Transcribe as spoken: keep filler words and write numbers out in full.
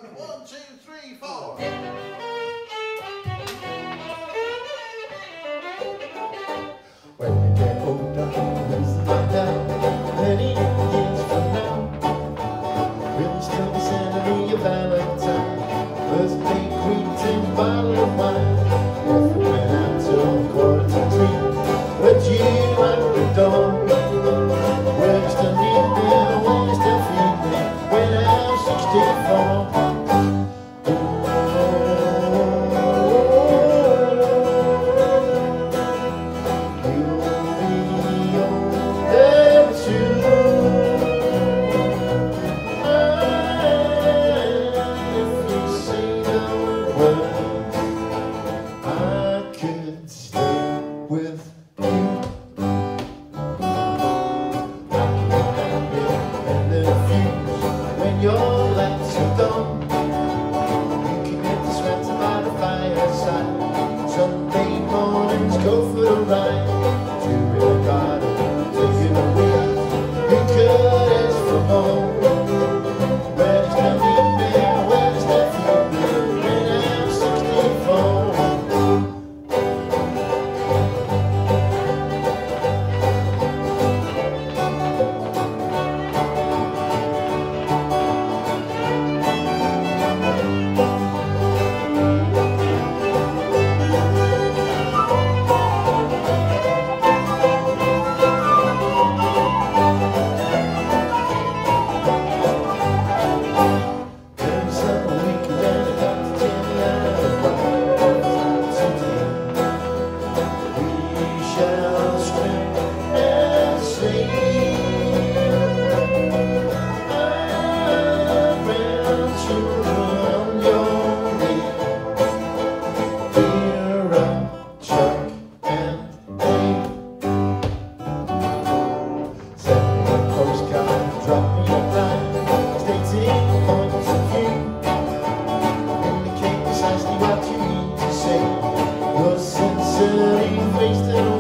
One, two, three, four. When we get older, listen like that. Many years from now, will you still be sending me a valentine? Birthday greeting, bottle of wine. If we went out till quarter to three, would you at the door? Will you still need me, or will you still feed me when I'm sixty-four? With you, I can and the fuse when your lights are gone. You can get the sweater by the fireside. Sunday mornings go for a ride to the garden, taking a weed. You could ask for more. Where's the meat man? Where's the food man? When I'm sixty-four. Drop me a line, stating points of view. Indicate precisely what you mean to say. Your sincerely wasted